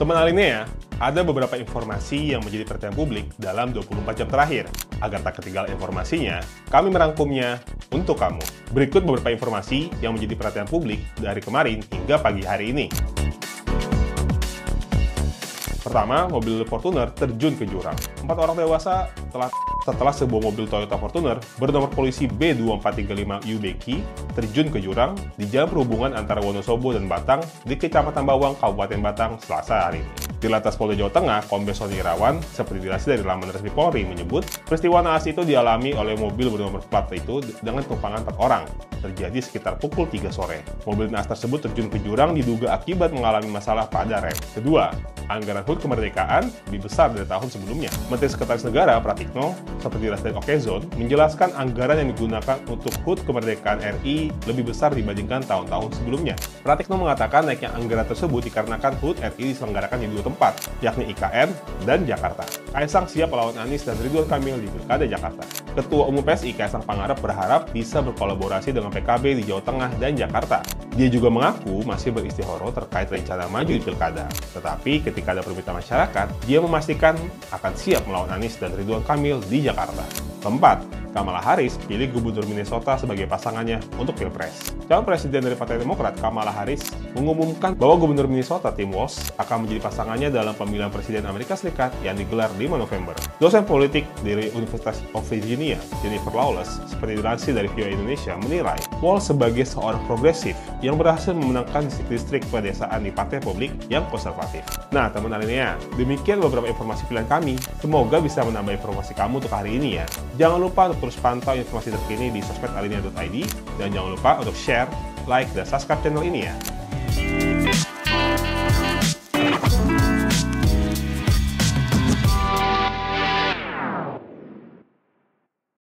Teman Alinea, ada beberapa informasi yang menjadi perhatian publik dalam 24 jam terakhir. Agar tak ketinggalan informasinya, kami merangkumnya untuk kamu. Berikut beberapa informasi yang menjadi perhatian publik dari kemarin hingga pagi hari ini. Pertama, mobil Fortuner terjun ke jurang. 4 orang dewasa setelah sebuah mobil Toyota Fortuner bernomor polisi B2435UBQ terjun ke jurang di jalan perhubungan antara Wonosobo dan Batang di Kecamatan Bawang, Kabupaten Batang, Selasa hari ini. Di Lantas Polda Jawa Tengah, Kombes Sony Irawan, seperti dilansir dari laman resmi Polri, menyebut peristiwa naas itu dialami oleh mobil bernomor plat itu dengan tumpangan 4 orang. Terjadi sekitar pukul 3 sore. Mobil naas tersebut terjun ke jurang diduga akibat mengalami masalah pada rem. Kedua, anggaran HUT kemerdekaan lebih besar dari tahun sebelumnya. Menteri Sekretaris Negara Pratikno, seperti dilansir dari Okezone, menjelaskan anggaran yang digunakan untuk HUT kemerdekaan RI lebih besar dibandingkan tahun-tahun sebelumnya. Pratikno mengatakan naiknya anggaran tersebut dikarenakan HUT RI diselenggarakan di 2 tempat, yakni IKN dan Jakarta. Kaisang siap melawan Anies dan Ridwan Kamil di Pilkada Jakarta. Ketua Umum PSI Kaisang Pangarep berharap bisa berkolaborasi dengan PKB di Jawa Tengah dan Jakarta. Dia juga mengaku masih beristihoro terkait rencana maju di Pilkada. Tetapi ketika ada permintaan masyarakat, dia memastikan akan siap melawan Anies dan Ridwan Kamil di Jakarta. Keempat, Kamala Harris pilih Gubernur Minnesota sebagai pasangannya untuk Pilpres. Calon Presiden dari Partai Demokrat, Kamala Harris, mengumumkan bahwa Gubernur Minnesota, Tim Walz, akan menjadi pasangannya dalam pemilihan Presiden Amerika Serikat yang digelar 5 November. Dosen politik dari University of Virginia, Jennifer Lawless, seperti dilansir dari VOA Indonesia, menilai Walz sebagai seorang progresif yang berhasil memenangkan distrik pedesaan di Partai Republik yang konservatif. Nah, teman Alinea, demikian beberapa informasi pilihan kami. Semoga bisa menambah informasi kamu untuk hari ini ya. Jangan lupa untuk terus pantau informasi terkini di sosmed alinea.id dan jangan lupa untuk share, like, dan subscribe channel ini ya.